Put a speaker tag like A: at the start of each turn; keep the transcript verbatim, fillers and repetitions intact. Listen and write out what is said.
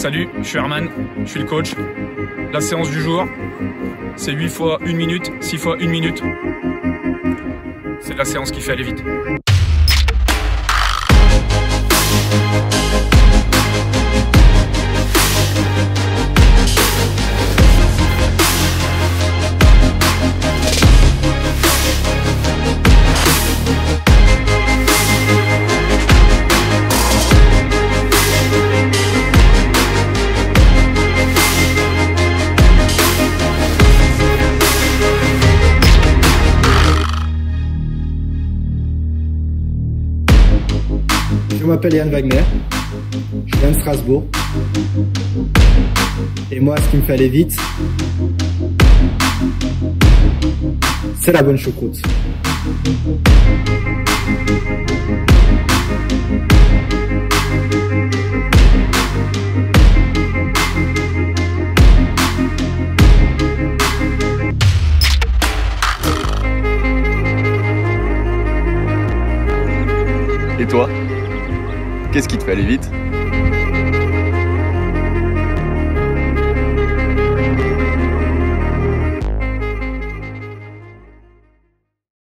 A: Salut, je suis Herman, je suis le coach. La séance du jour, c'est huit fois une minute, six fois une minute. C'est la séance qui fait aller vite.
B: Je m'appelle Yann Wagner, je viens de Strasbourg. Et moi, ce qui me fait aller vite, c'est la bonne choucroute.
C: Et toi, qu'est-ce qui te fait aller vite ?